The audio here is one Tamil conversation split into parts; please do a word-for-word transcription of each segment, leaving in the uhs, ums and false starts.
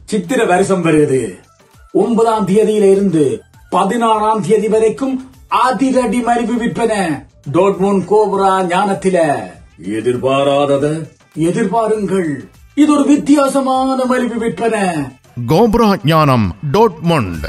சித்திர வருஷம் வருகிறது. ஒன்பதாம் தேதியில இருந்து பதினாறாம் தேதி வரைக்கும் அதிரடி மலிவு விற்பனை டோட்மோன் கோப்ரா ஞானத்தில. எதிர்பாராதத எதிர்பாருங்கள். இது ஒரு வித்தியாசமான மலிவு விற்பனை. கோப்ரா ஞானம் டோட்மோண்ட்.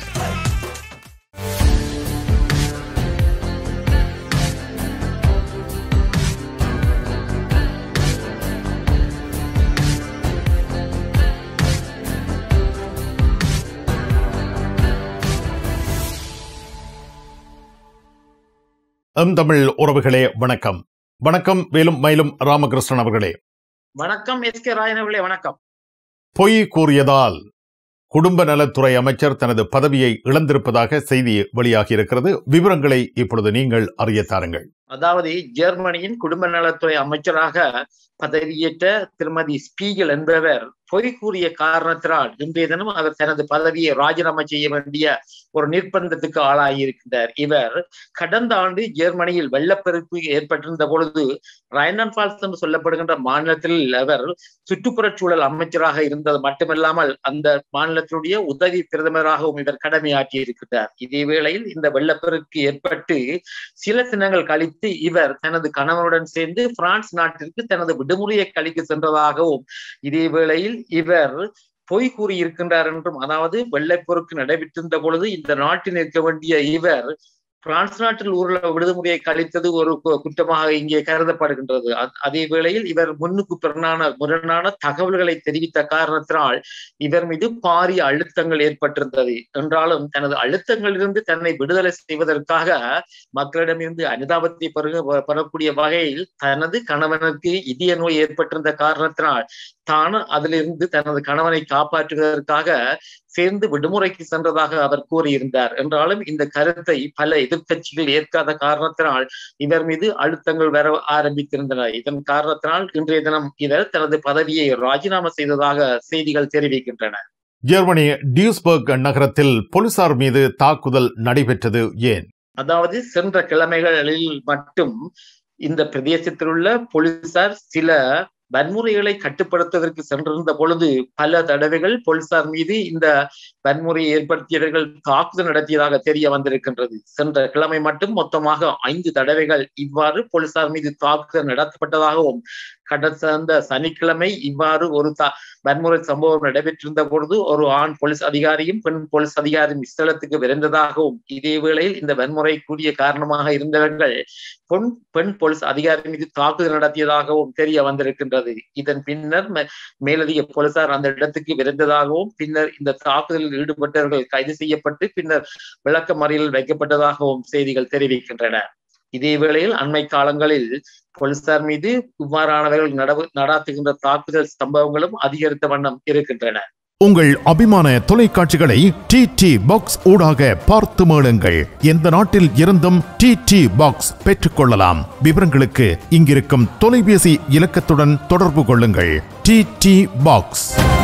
எம் தமிழ் உறவுகளே வணக்கம். வணக்கம் வேலும் மயிலும் ராமகிருஷ்ணன் அவர்களே. வணக்கம் எஸ் கே ராயன் அவர்களே. வணக்கம். பொய் கூறியதால் குடும்ப நலத்துறை அமைச்சர் தனது பதவியை இழந்திருப்பதாக செய்தி வெளியாகி இருக்கிறது. விவரங்களை இப்பொழுது நீங்கள் அறிய தாருங்கள். அதாவது ஜெர்மனியின் குடும்ப நலத்துறை அமைச்சராக பதவியேற்ற திருமதி ஸ்பீகல் என்பவர் பொய் கூறிய காரணத்தினால் இன்றைய தினம் அவர் தனது பதவியை ராஜினாமா செய்ய வேண்டிய ஒரு நிர்பந்தத்துக்கு ஆளாகி இருக்கின்றார். இவர் கடந்த ஆண்டு ஜெர்மனியில் வெள்ளப்பெருக்கு ஏற்பட்டிருந்த பொழுது ரைன்லாந்து ஃபால்ஸ் என்று சொல்லப்படுகின்ற மாநிலத்தில் அவர் சுற்றுப்புறச் சூழல் அமைச்சராக இருந்தது மட்டுமல்லாமல் அந்த மாநிலத்தினுடைய உதவி பிரதமராகவும் இவர் கடமையாற்றி இருக்கின்றார். இதே வேளையில் இந்த வெள்ளப்பெருக்கு ஏற்பட்டு சில தினங்கள் கழித்து இவர் தனது கணவனுடன் சேர்ந்து பிரான்ஸ் நாட்டிற்கு தனது விடுமுறையை கழிக்க சென்றதாகவும் இதே வேளையில் இவர் பொய் கூறி இருக்கின்றார் என்றும், அதாவது வெள்ளைப்பொருக்கு நடைபெற்றிருந்த பொழுது இந்த நாட்டில் இருக்க வேண்டிய இவர் பிரான்ஸ் நாட்டில் ஊர்ல விடுமுறையை கழித்தது ஒரு குற்றமாக இங்கே கருதப்படுகின்றது. அதே வேளையில் இவர் முன்னுக்கு பிறனான முரணான தகவல்களை தெரிவித்த காரணத்தினால் இவர் மீது பாரிய அழுத்தங்கள் ஏற்பட்டிருந்தது. என்றாலும் தனது அழுத்தங்களிலிருந்து தன்னை விடுதலை செய்வதற்காக மக்களிடமிருந்து அனுதாபத்தை பெற பெறக்கூடிய வகையில் தனது கணவனுக்கு இதய நோய் ஏற்பட்டிருந்த காரணத்தினால் தான் அதிலிருந்து தனது கணவனை காப்பாற்றுவதற்காக சேர்ந்து விடுமுறைக்கு சென்றதாக அவர் கூறியிருந்தார். என்றாலும் இந்த கருத்தை பல எதிர்கட்சிகள் ஏற்காத காரணத்தினால் இவர் மீது அழுத்தங்கள் வர ஆரம்பித்திருந்தன. இதன் காரணத்தினால் இன்றைய தினம் இவர் தனது பதவியை ராஜினாமா செய்ததாக செய்திகள் தெரிவிக்கின்றன. ஜெர்மனி டியூஸ்பர்க் நகரத்தில் போலீசார் மீது தாக்குதல் நடைபெற்றது ஏன்? அதாவது சென்ற கிழமைகளில் மட்டும் இந்த பிரதேசத்தில் உள்ள போலீசார் சில வன்முறைகளை கட்டுப்படுத்துவதற்கு சென்றிருந்த பொழுது பல தடவைகள் போலீசார் மீது இந்த வன்முறையை ஏற்படுத்தியவர்கள் தாக்குதல் நடத்தியதாக தெரிய வந்திருக்கின்றது. சென்ற கிழமை மட்டும் மொத்தமாக ஐந்து தடவைகள் இவ்வாறு போலீசார் மீது தாக்குதல் நடத்தப்பட்டதாகவும் கடந்த சனிக்கிழமை இவ்வாறு ஒரு த வன்முறை சம்பவம் நடைபெற்றிருந்த பொழுது ஒரு ஆண் போலீஸ் அதிகாரியும் பெண் போலீஸ் அதிகாரியும் இஸ்தலத்துக்கு விரைந்ததாகவும் இதே வேளையில் இந்த வன்முறை கூடிய காரணமாக இருந்தவர்கள் பெண் பெண் போலீஸ் அதிகாரி மீது தாக்குதல் நடத்தியதாகவும் தெரிய வந்திருக்கின்றது. இதன் பின்னர் மேலதிக போலீசார் அந்த இடத்துக்கு விரைந்ததாகவும் பின்னர் இந்த தாக்குதலில் ஈடுபட்டவர்கள் கைது செய்யப்பட்டு பின்னர் விளக்க மறியலில் வைக்கப்பட்டதாகவும் செய்திகள் தெரிவிக்கின்றன. இதே வேளையில் அண்மை காலங்களில் போலீசார் மீது இவ்வாறானவர்கள் நடாத்துகின்ற தாக்குதல் சம்பவங்களும் அதிகரித்த வண்ணம் இருக்கின்றன. உங்கள் அபிமான தொலைக்காட்சிகளை டி டி பாக்ஸ் ஊடாக பார்த்து மேளுங்கள். எந்த நாட்டில் இருந்தும் டி டி பாக்ஸ் பெற்றுக் கொள்ளலாம். விவரங்களுக்கு இங்கிருக்கும் தொலைபேசி இலக்கத்துடன் தொடர்பு கொள்ளுங்கள். T T box.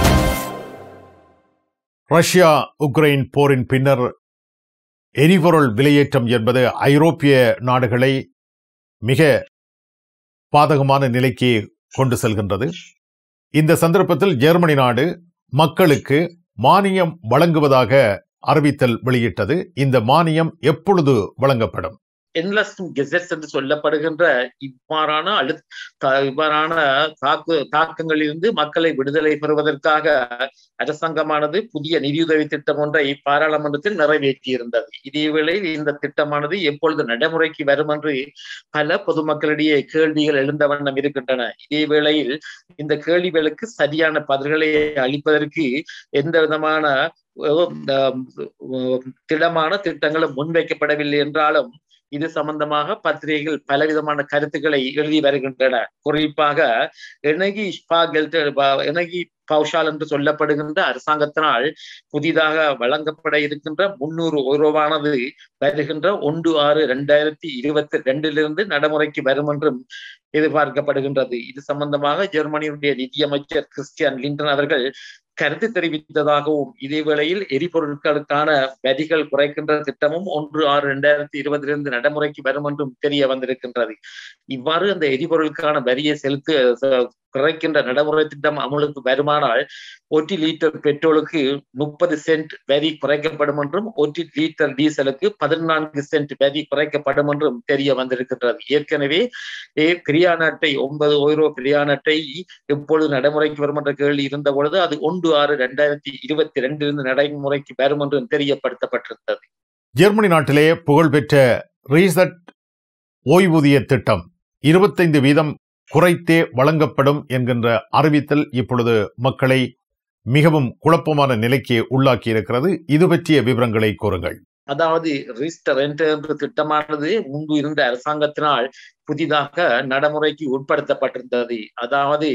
Russia Ukraine போரின் பின்னர் எரிபொருள் விலையேற்றம் என்பது ஐரோப்பிய நாடுகளை மிக பாதகமான நிலைக்கு கொண்டு செல்கின்றது. இந்த சந்தர்ப்பத்தில் ஜெர்மனி நாடு மக்களுக்கு மானியம் வழங்குவதாக அறிவித்தல் வெளியிட்டது. இந்த மானியம் எப்பொழுது வழங்கப்படும்? என்று சொல்லப்படுகின்ற இவ்வாறான அழு இவ்வாறான தாக்கு தாக்கங்களிலிருந்து மக்களை விடுதலை பெறுவதற்காக அரசாங்கமானது புதிய நிதியுதவி திட்டம் ஒன்றை பாராளுமன்றத்தில் நிறைவேற்றியிருந்தது. இதே வேளையில் இந்த திட்டமானது எப்பொழுது நடைமுறைக்கு வரும் என்று பல பொதுமக்களிடையே கேள்விகள் எழுந்த வண்ணம் இருக்கின்றன. இதே வேளையில் இந்த கேள்விகளுக்கு சரியான பதில்களை அளிப்பதற்கு எந்த விதமான திடமான திட்டங்களும் முன்வைக்கப்படவில்லை என்றாலும் இது சம்பந்தமாக பத்திரிகைகள் பலவிதமான கருத்துக்களை எழுதி வருகின்றன. குறிப்பாக எனர்ஜி ஸ்பாகெல்ட் எனர்ஜி பௌஷால் என்று சொல்லப்படுகின்ற அரசாங்கத்தினால் புதிதாக வழங்கப்பட இருக்கின்ற முன்னூறு ரூபானது வருகின்ற ஒன்று ஆறு இரண்டாயிரத்தி இருபத்தி ரெண்டிலிருந்து நடைமுறைக்கு வரும் என்றும் எதிர்பார்க்கப்படுகின்றது. இது சம்பந்தமாக ஜெர்மனியுடைய நிதியமைச்சர் கிறிஸ்டியன் லிண்டன் அவர்கள் கருத்து தெரிவித்ததாகவும் இதே வேளையில் எரிபொருட்களுக்கான வரிகள் குறைக்கின்ற திட்டமும் ஒன்று ஆறு இரண்டாயிரத்தி இருபதிலிருந்து நடைமுறைக்கு வரும் என்றும் தெரிய வந்திருக்கின்றது. இவ்வாறு அந்த எரிபொருளுக்கான வரியை செலுத்த குறைக்கின்ற நடைமுறை திட்டம் அமலுக்கு வருமானால் ஒரு லிட்டர் பெட்ரோலுக்கு முப்பது சென்ட் வரி குறைக்கப்படும் என்றும் ஒரு லிட்டர் டீசலுக்கு பதினான்கு சென்ட் வரி குறைக்கப்படும் என்றும் தெரிய வந்திருக்கின்றது. ஏற்கனவே பிரியாண அட்டை ஒன்பது ஓய்ரோ பிரியாண அட்டை எப்பொழுது நடைமுறைக்கு வரும் என்ற கேள்வி இருந்த பொழுது அது ஒன்று ஆறு இரண்டாயிரத்தி இருபத்தி ரெண்டிலிருந்து நடைமுறைக்கு வரும் என்றும் தெரியப்படுத்தப்பட்டிருந்தது. ஜெர்மனி நாட்டிலே புகழ்பெற்ற ரீசெட் ஓய்வூதிய திட்டம் இருபத்தைந்து வீதம் குறைத்தே வழங்கப்படும் என்கின்ற அறிவித்தல் இப்பொழுது மக்களை மிகவும் குழப்பமான நிலைக்கு உள்ளாக்கி இருக்கிறது. இது பற்றிய விவரங்களை கூறுங்கள். அதாவது ரீஸ்டரெண்ட் என்ற திட்டமானது முன்பு இருந்த அரசாங்கத்தினால் புதிதாக நடைமுறைக்கு உட்படுத்தப்பட்டிருந்தது. அதாவது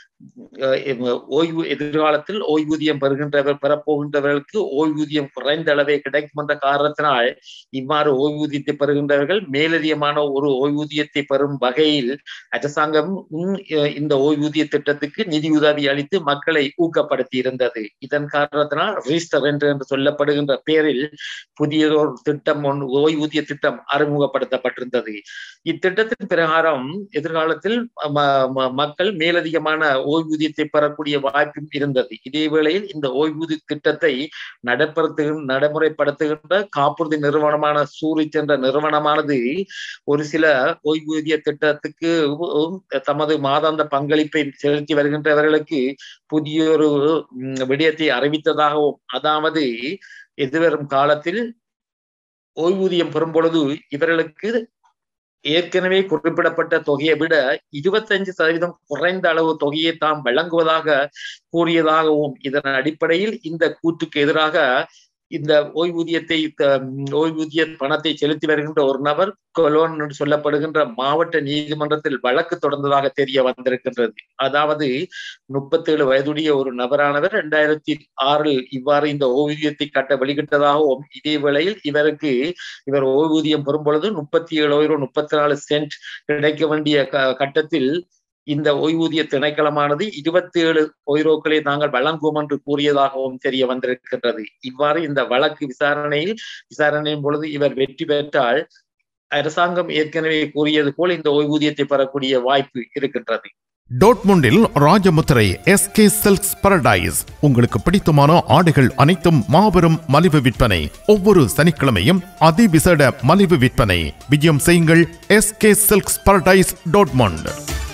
ஓய்வு எதிர்காலத்தில் ஓய்வூதியம் பெறுகின்றவர் பெறப்போகின்றவர்களுக்கு ஓய்வூதியம் குறைந்த அளவே கிடைக்கும் என்ற காரணத்தினால் இவ்வாறு ஓய்வூதியத்தை பெறுகின்றவர்கள் மேலதிகமான ஒரு ஓய்வூதியத்தை பெறும் வகையில் அரசாங்கம் இந்த ஓய்வூதிய திட்டத்துக்கு நிதியுதவி அளித்து மக்களை ஊக்கப்படுத்தி இருந்தது. இதன் காரணத்தினால் ரீஸ்டரெண்ட் என்று சொல்லப்படுகின்ற பெயரில் புதியதொரு திட்டம் ஒன்று ஓய்வூதிய திட்டம் அறிமுகப்படுத்தப்பட்டிருந்தது. இத்திட்டத்தின் பிரகாரம் எதிர்காலத்தில் மக்கள் மேலதிகமான ஓய்வூதியத்தை பெறக்கூடிய வாய்ப்பும் இருந்தது. இதே வேளையில் இந்த ஓய்வூதிய திட்டத்தை நடைபெறுத்து நடைமுறைப்படுத்துகின்ற காப்புறுதி நிறுவனமான சூரிச் என்ற நிறுவனமானது ஒரு சில ஓய்வூதிய திட்டத்துக்கு தமது மாதாந்த பங்களிப்பை செலுத்தி வருகின்றவர்களுக்கு புதிய ஒரு விடயத்தை அறிவித்ததாகவும், அதாவது எதிர்வரும் காலத்தில் ஓய்வூதியம் பெறும் பொழுது இவர்களுக்கு ஏற்கனவே குறிப்பிடப்பட்ட தொகையை விட இருபத்தஞ்சு சதவீதம் குறைந்த அளவு தொகையை தாம் வழங்குவதாக கூறியதாகவும், இதன் அடிப்படையில் இந்த கூற்றுக்கு எதிராக இந்த ஓய்வூதியத்தை ஓய்வூதிய பணத்தை செலுத்தி வருகின்ற ஒரு நபர் கொலோன் என்று சொல்லப்படுகின்ற மாவட்ட நீதிமன்றத்தில் வழக்கு தொடர்ந்ததாக தெரிய வந்திருக்கின்றது. அதாவது முப்பத்தி ஏழு வயதுடைய ஒரு நபரானவர் இரண்டாயிரத்தி ஆறில் இவ்வாறு இந்த ஓய்வூதியத்தை கட்ட வெளியிட்டதாகவும், இதே வேளையில் இவருக்கு இவர் ஓய்வூதியம் பெறும் பொழுது முப்பத்தி ஏழு ஓய்ரோ முப்பத்தி நாலு சென்ட் கிடைக்க வேண்டிய கட்டத்தில் இந்த ஓய்வூதிய திணைக்களமானது இருபத்தி ஏழு ஓய்ரோக்களை நாங்கள் வழங்குவோம் என்று கூறியதாகவும் தெரிய வந்திருக்கின்றது. இவ்வாறு இந்த வழக்கு விசாரணையில் விசாரணையின் பொழுது இவர் வெற்றி பெற்றால் அரசாங்கம் ஏற்கனவே கூறியது போல் இந்த ஓய்வூதியத்தை பெறக்கூடிய வாய்ப்பு இருக்கின்றது. டோட்முண்டில் ராஜமுத்திரை எஸ்கே சில்க்ஸ் பாரடைஸ் உங்களுக்கு பிடித்தமான ஆடைகள் அனைத்தும் மாபெரும் மலிவு விற்பனை. ஒவ்வொரு சனிக்கிழமையும் அதிவிசேட மலிவு விற்பனை. விஜயம் செய்யுங்கள் SK Silks Paradise Dortmund.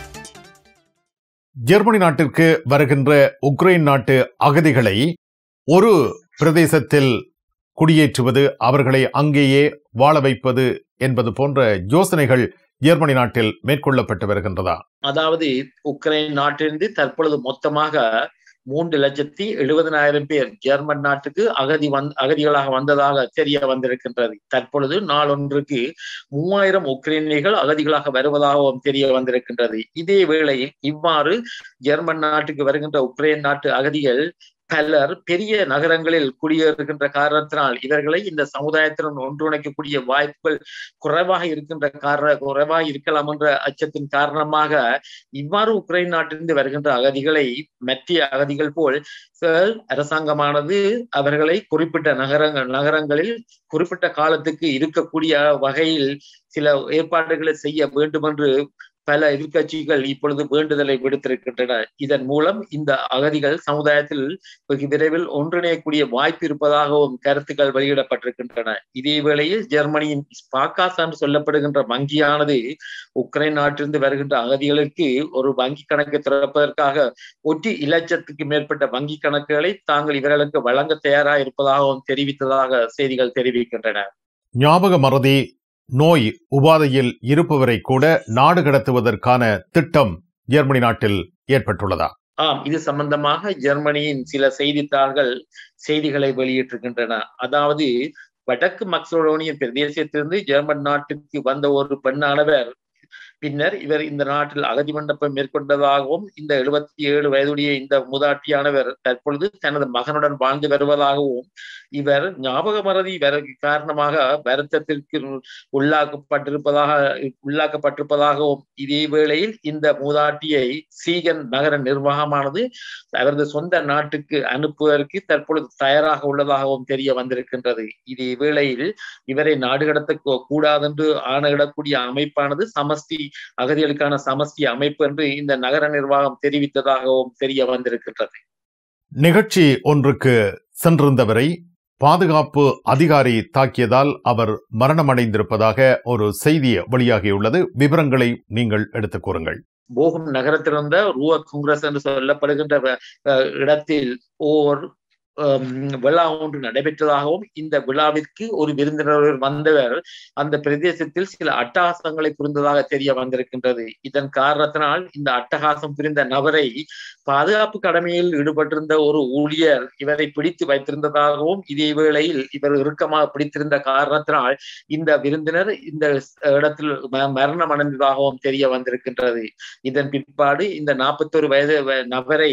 Germany நாட்டிற்கு வருகின்ற உக்ரைன் நாட்டு அகதிகளை ஒரு பிரதேசத்தில் குடியேற்றுவது, அவர்களை அங்கேயே வாழ வைப்பது என்பது போன்ற யோசனைகள் ஜெர்மனி நாட்டில் மேற்கொள்ளப்பட்டு வருகின்றதா? அதாவது உக்ரைன் நாட்டிலிருந்து தற்பொழுது மொத்தமாக மூன்று லட்சத்தி எழுபதனாயிரம் பேர் ஜெர்மன் நாட்டுக்கு அகதி வந் அகதிகளாக வந்ததாக தெரிய வந்திருக்கின்றது. தற்பொழுது நாளொன்றுக்கு மூவாயிரம் உக்ரைனியர்கள் அகதிகளாக வருவதாகவும் தெரிய வந்திருக்கின்றது. இதே வேளையில் இவ்வாறு ஜெர்மன் நாட்டுக்கு வருகின்ற உக்ரைன் நாட்டு அகதிகள் பலர் பெரிய நகரங்களில் குடியேறுகின்ற காரணத்தினால் இவர்களை இந்த சமுதாயத்துடன் ஒன்றிணைக்கக்கூடிய வாய்ப்புகள் குறைவாக இருக்கின்ற காரண குறைவாக இருக்கலாம் என்ற அச்சத்தின் காரணமாக இவ்வாறு உக்ரைன் நாட்டிலிருந்து வருகின்ற அகதிகளை மற்ற அகதிகள் போல் அரசாங்கமானது அவர்களை குறிப்பிட்ட நகரங்கள் நகரங்களில் குறிப்பிட்ட காலத்துக்கு இருக்கக்கூடிய வகையில் சில ஏற்பாடுகளை செய்ய வேண்டும் என்று பல எதிர்கட்சிகள் இப்பொழுது வேண்டுதலை விடுத்திருக்கின்றன. இதன் மூலம் இந்த அகதிகள் சமுதாயத்தில் வெகு விரைவில் ஒன்றிணையக்கூடிய வாய்ப்பு இருப்பதாகவும் கருத்துக்கள் வெளியிடப்பட்டிருக்கின்றன. இதே வேளையில் ஜெர்மனியின் ஸ்பார்காஸ் என்று சொல்லப்படுகின்ற வங்கியானது உக்ரைன் நாட்டிலிருந்து வருகின்ற அகதிகளுக்கு ஒரு வங்கி கணக்கை திறப்பதற்காக ஒட்டி இலட்சத்துக்கு மேற்பட்ட வங்கி கணக்குகளை தாங்கள் இவர்களுக்கு வழங்க தயாராக இருப்பதாகவும் தெரிவித்ததாக செய்திகள் தெரிவிக்கின்றன. ஞாபக மறதி நோய் உபாதையில் இருப்பவரை கூட நாடு கடத்துவதற்கான திட்டம் ஜெர்மனி நாட்டில் ஏற்பட்டுள்ளதா? ஆம், இது சம்பந்தமாக ஜெர்மனியின் சில செய்தித்தாள்கள் செய்திகளை வெளியிட்டிருக்கின்றன. அதாவது வடக்கு மக்சடோனிய பிரதேசத்திலிருந்து ஜெர்மன் நாட்டுக்கு வந்த ஒரு பெண்ணானவர் பின்னர் இவர் இந்த நாட்டில் அகதி மண்டபம் மேற்கொண்டதாகவும், இந்த எழுபத்தி ஏழு வயதுடைய இந்த மூதாட்டியானவர் தற்பொழுது தனது மகனுடன் வாழ்ந்து வருவதாகவும், இவர் ஞாபக மறதி வர காரணமாக வருத்தத்திற்கு உள்ளாக்கப்பட்டிருப்பதாக உள்ளாக்கப்பட்டிருப்பதாகவும், இதே வேளையில் இந்த மூதாட்டியை சீகன் நகர நிர்வாகமானது அவரது சொந்த நாட்டுக்கு அனுப்புவதற்கு தற்பொழுது தயாராக உள்ளதாகவும் தெரிய வந்திருக்கின்றது. இதே வேளையில் இவரை நாடு கடத்த கூடாதென்று ஆணையிடக்கூடிய அமைப்பானது சமஸ்தி அகதிகளுக்கான சமஸ்டி அமைப்பு என்று இந்த நகர நிர்வாகம் தெரிவித்ததாகவும் தெரிய வந்திருக்கின்றது. நிகழ்ச்சி ஒன்றுக்கு சென்றிருந்தவரை பாதுகாப்பு அதிகாரி தாக்கியதால் அவர் மரணமடைந்திருப்பதாக ஒரு செய்தி வெளியாகியுள்ளது. விவரங்களை நீங்கள் எடுத்துக் கூறுங்கள். போகும் நகரத்திலிருந்த ரூவ காங்கிரஸ் என்று சொல்லப்படுகின்ற இடத்தில் ஓர் விழா ஒன்று நடைபெற்றதாகவும் இந்த விழாவிற்கு ஒரு விருந்தினர் வந்தவர் அந்த பிரதேசத்தில் சில அட்டகாசங்களை புரிந்ததாக தெரிய வந்திருக்கின்றது. இதன் காரணத்தினால் இந்த அட்டகாசம் புரிந்த நபரை பாதுகாப்பு கடமையில் ஈடுபட்டிருந்த ஒரு ஊழியர் இவரை பிடித்து வைத்திருந்ததாகவும் இதே வேளையில் இவர் இறுக்கமாக பிடித்திருந்த காரணத்தினால் இந்த விருந்தினர் இந்த இடத்தில் மரணம் அடைந்ததாகவும் தெரிய வந்திருக்கின்றது. இதன் பிற்பாடு இந்த நாற்பத்தொரு வயது நபரை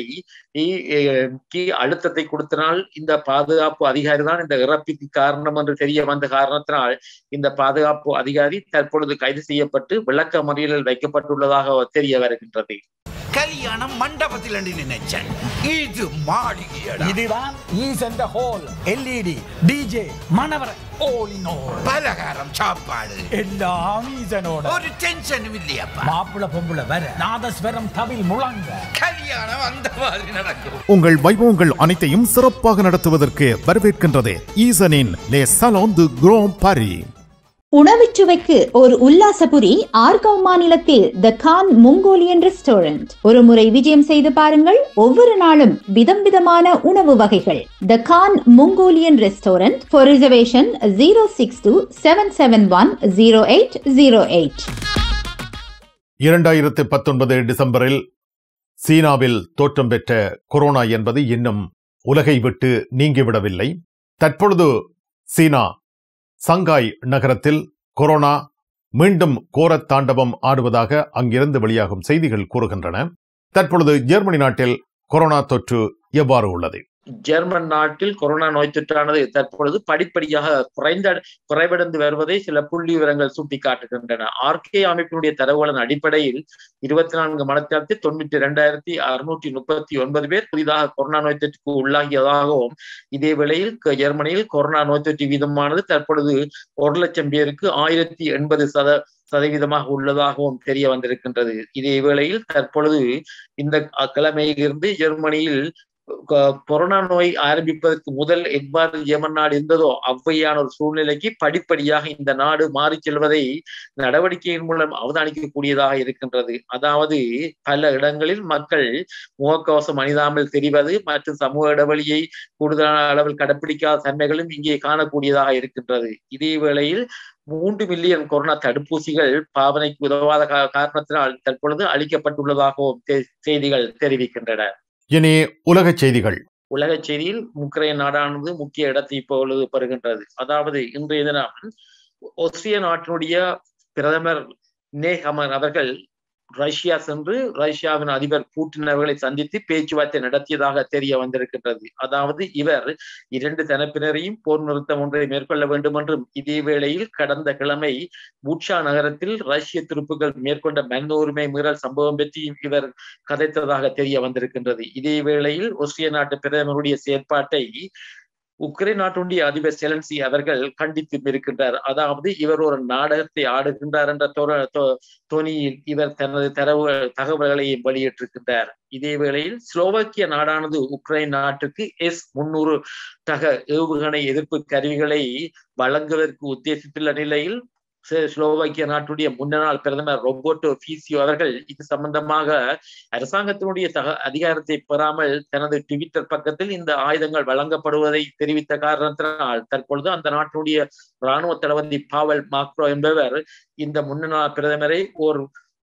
அழுத்தத்தை கொடுத்தனால் இந்த பாதுகாப்பு அதிகாரி தான் இந்த இறப்புக்கு காரணம் என்று தெரிய வந்த காரணத்தினால் இந்த பாதுகாப்பு அதிகாரி தற்பொழுது கைது செய்யப்பட்டு விளக்க மறியலில் வைக்கப்பட்டுள்ளதாக தெரிய வருகின்றது. கல்யாணம் மண்டபத்தில் நினைச்சேன், இது மாளிகையடா. இதுதான் ஈசென்ட் ஹால், எல்இடி, டிஜே, மணவர, all in all. பலகாரம், சாப்பாடு எல்லாம் ஈசனோட. ஒரு டென்ஷனும் இல்லையப்பா. மாப்பிள பொம்புல வர நாதஸ்வரம் தவில் முழங்க கல்யாணம் அந்த மாதிரி நடக்கும். உங்கள் வைபவங்கள் அனைத்தையும் சிறப்பாக நடத்துவதற்கு வரவேற்கின்றது ஈசனின் லே சலோன் து கிராண்ட் பாரி. உணவுச்சுவைக்கு ஒரு உல்லாசபுரி ஆர்காவ் மாநிலத்தில் த கான் மங்கோலியன் ரெஸ்டாரண்ட். ஒரு முறை விஜயம் செய்து பாருங்கள். ஒவ்வொரு நாளும் விதம் விதமான உணவு வகைகள். The Khan Mongolian restaurant. For reservation zero six two seven seven one zero eight zero eight. இரண்டாயிரத்து பத்தொன்பது டிசம்பரில் சீனாவில் தோற்றம் பெற்ற கொரோனா என்பது இன்னும் உலகை விட்டு நீங்கிவிடவில்லை. தற்பொழுது சீனா சங்காய் நகரத்தில் கொரோனா மீண்டும் கோர தாண்டவம் ஆடுவதாக அங்கிருந்து வெளியாகும் செய்திகள் கூறுகின்றன. தற்பொழுது ஜெர்மனி நாட்டில் கொரோனா தொற்று எவ்வாறு உள்ளது? ஜெர்மன் நாட்டில் கொரோனா நோய் தொற்றானது தற்பொழுது படிப்படியாக குறைந்த குறைவடைந்து வருவதை சில புள்ளி விவரங்கள் சுட்டிக்காட்டுகின்றன. ஆர்கே அமைப்பினுடைய தரவுகளின் அடிப்படையில் இருபத்தி நான்கு மணத்தியாலத்தில் தொண்ணூற்றி இரண்டாயிரத்தி அறுநூற்றி முப்பத்தி ஒன்பது பேர் புதிதாக கொரோனா நோய் தொற்றுக்கு உள்ளாகியதாகவும் இதே வேளையில் ஜெர்மனியில் கொரோனா நோய் தொற்று வீதமானது தற்பொழுது ஒரு லட்சம் பேருக்கு ஆயிரத்தி எண்பது சத சதவீதமாக உள்ளதாகவும் தெரிய வந்திருக்கின்றது. இதே வேளையில் தற்பொழுது இந்த கிழமையிலிருந்து ஜெர்மனியில் கொரோனா நோய் ஆரம்பிப்பதற்கு முதல் எவ்வாறு ஜெர்மன் நாடு இருந்ததோ அவ்வையான ஒரு சூழ்நிலைக்கு படிப்படியாக இந்த நாடு மாறி செல்வதை நடவடிக்கையின் மூலம் அவதானிக்கக்கூடியதாக இருக்கின்றது. அதாவது பல இடங்களில் மக்கள் முகக்கவசம் அணியாமல் தெரிவது மற்றும் சமூக இடைவெளியை கூடுதலான அளவில் கடைப்பிடிக்காத தன்மைகளும் இங்கே காணக்கூடியதாக இருக்கின்றது. இதே வேளையில் மூன்று மில்லியன் கொரோனா தடுப்பூசிகள் பாவனைக்கு உதவாத காரணத்தினால் தற்பொழுது அளிக்கப்பட்டுள்ளதாகவும் செய்திகள் தெரிவிக்கின்றன. இனி உலக செய்திகள். உலக செய்தியில் உக்ரைன் நாடானது முக்கிய இடத்தை இப்பொழுது பெறுகின்றது. அதாவது இன்றைய தினம் ஆஸ்திரிய நாட்டினுடைய பிரதமர் நேஹமர் அவர்கள் ரஷ்யா சென்று ரஷ்யாவின் அதிபர் பூட்டின் அவர்களை சந்தித்து பேச்சுவார்த்தை நடத்தியதாக தெரிய வந்திருக்கின்றது. அதாவது இவர் இரண்டு தரப்பினரையும் போர் நிறுத்தம் ஒன்றை மேற்கொள்ள வேண்டும் என்றும் இதே வேளையில் கடந்த கிழமை பூட்சா நகரத்தில் ரஷ்ய துருப்புகள் மேற்கொண்ட மனித உரிமை மீறல் சம்பவம் பற்றியும் இவர் கதைத்ததாக தெரிய வந்திருக்கின்றது. இதே வேளையில் ஆஸ்திரிய நாட்டு பிரதமருடைய செயற்பாட்டை உக்ரைன் நாட்டுடைய அதிபர் செலன்சி அவர்கள் கண்டித்து இருக்கின்றார். அதாவது இவர் ஒரு நாடகத்தை ஆடுகின்றார் என்ற தொனியில் இவர் தனது தரவு தகவல்களையும் வெளியிட்டிருக்கின்றார். இதே வேளையில் ஸ்லோவாக்கிய நாடானது உக்ரைன் நாட்டுக்கு எஸ் முன்னூறு தக ஏவுகணை எதிர்ப்பு கருவிகளை வழங்குவதற்கு உத்தேசித்துள்ள நிலையில் ஸ்லோவாக்கிய நாட்டுடைய முன்னாள் பிரதமர் ரோபர்டோ ஃபீசியோ அவர்கள் இது சம்பந்தமாக அரசாங்கத்தினுடைய தக அதிகாரத்தை பெறாமல் தனது ட்விட்டர் பக்கத்தில் இந்த ஆயுதங்கள் வழங்கப்படுவதை தெரிவித்த காரணத்தினால் தற்பொழுது அந்த நாட்டுடைய இராணுவ தளபதி பாவல் மாக்ரோ என்பவர் இந்த முன்னாள் பிரதமரை ஒரு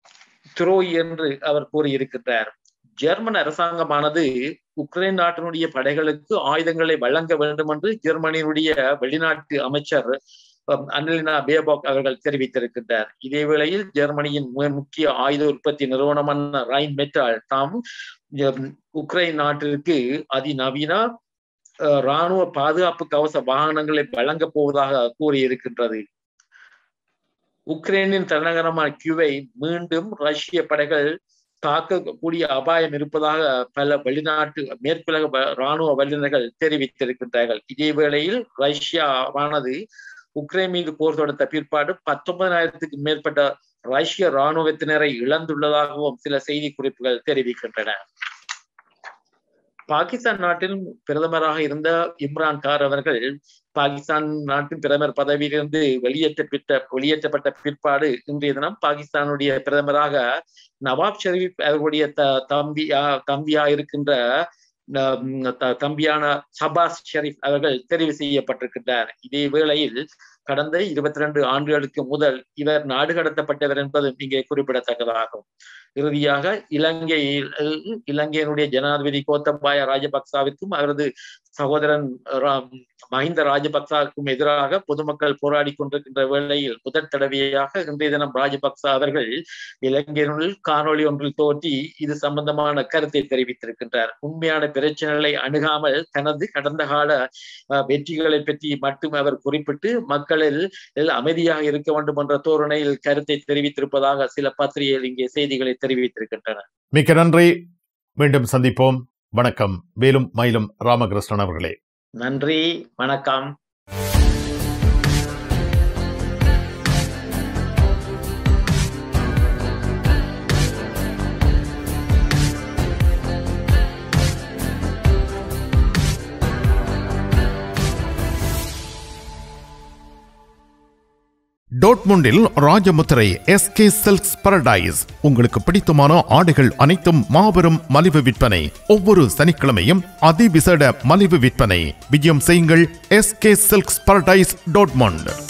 துரோகி என்று அவர் கூறியிருக்கின்றார். ஜெர்மன் அரசாங்கமானது உக்ரைன் நாட்டினுடைய படைகளுக்கு ஆயுதங்களை வழங்க வேண்டும் என்று ஜெர்மனியினுடைய வெளிநாட்டு அமைச்சர் அன்னலினா பேபாக் அவர்கள் தெரிவித்திருக்கின்றார். இதே வேளையில் ஜெர்மனியின் முக்கிய ஆயுத உற்பத்தி நிறுவனமான ரைன் மெட்டால் தாம் உக்ரைன் நாட்டிற்கு அதிநவீன இராணுவ பாதுகாப்பு கவச வாகனங்களை வழங்கப் போவதாக கூறியிருக்கின்றது. உக்ரைனின் தலைநகரமான கியூவை மீண்டும் ரஷ்ய படைகள் தாக்கக்கூடிய அபாயம் இருப்பதாக பல வெளிநாட்டு மேற்குலக இராணுவ வல்லுநர்கள் தெரிவித்திருக்கின்றார்கள். இதே வேளையில் ரஷ்யாவானது உக்ரைன் மீது போர் தொடுத்த பிற்பாடு பத்தொன்பதாயிரத்துக்கு மேற்பட்ட ரஷ்ய இராணுவத்தினரை இழந்துள்ளதாகவும் சில செய்தி குறிப்புகள் தெரிவிக்கின்றன. பாகிஸ்தான் நாட்டின் பிரதமராக இருந்த இம்ரான் கான் அவர்கள் பாகிஸ்தான் நாட்டின் பிரதமர் பதவியிலிருந்து வெளியேற்றப்பட்ட வெளியேற்றப்பட்ட பிற்பாடு இன்றைய தினம் பாகிஸ்தானுடைய பிரதமராக நவாப் ஷெரீப் அவர்களுடைய த தம்பியா தம்பியா இருக்கின்ற தம்பியான ஷபாஸ் ஷெரீப் அவர்கள் தெரிவு செய்யப்பட்டிருக்கின்றார். இதே வேளையில் கடந்த இருபத்தி ரெண்டு ஆண்டுகளுக்கு முதல் இவர் நாடு கடத்தப்பட்டவர் என்பதும் இங்கே குறிப்பிடத்தக்கதாகும். இறுதியாக இலங்கையில் இலங்கையினுடைய ஜனாதிபதி கோத்தபாய ராஜபக்சாவிற்கும் அவரது சகோதரன் மஹிந்த ராஜபக்சாவுக்கும் எதிராக பொதுமக்கள் போராடி கொண்டிருக்கின்ற வேளையில் முதற் தடவையாக இன்றைய தினம் ராஜபக்சா அவர்கள் இலங்கையினுள் காணொலி ஒன்றில் தோற்றி இது சம்பந்தமான கருத்தை தெரிவித்திருக்கின்றார். உண்மையான பிரச்சனைகளை அணுகாமல் தனது கடந்த கால வெற்றிகளை பற்றி மட்டும் அவர் குறிப்பிட்டு மக்களில் அமைதியாக இருக்க வேண்டும் என்ற தோரணையில் கருத்தை தெரிவித்திருப்பதாக சில பத்திரிகைகள் இங்கே செய்திகளை தெரிவித்திருக்கின்றன. மிக்க நன்றி. மீண்டும் சந்திப்போம். வணக்கம். வேலும் மயிலும் ராமகிருஷ்ணன் அவர்களே. நன்றி, வணக்கம். டோட்முண்டில் ராஜமுத்திரை எஸ்கே சில்க்ஸ் பரடைஸ். உங்களுக்கு பிடித்தமான ஆடைகள் அனைத்தும் மாபெரும் மலிவு விற்பனை. ஒவ்வொரு சனிக்கிழமையும் அதிவிசேட மலிவு விற்பனை. விஜயம் செய்யுங்கள். SK silks paradise Dortmund.